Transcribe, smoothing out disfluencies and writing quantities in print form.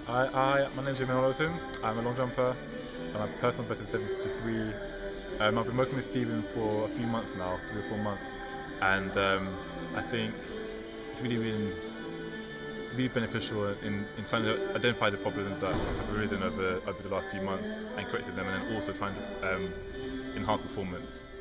My name's Jermaine Olason. I'm a long jumper. My personal best is 7:53. I've been working with Stephen for a few months now, 3 or 4 months, and I think it's really been really beneficial in trying to identify the problems that have arisen over the last few months and correcting them, and then also trying to enhance performance.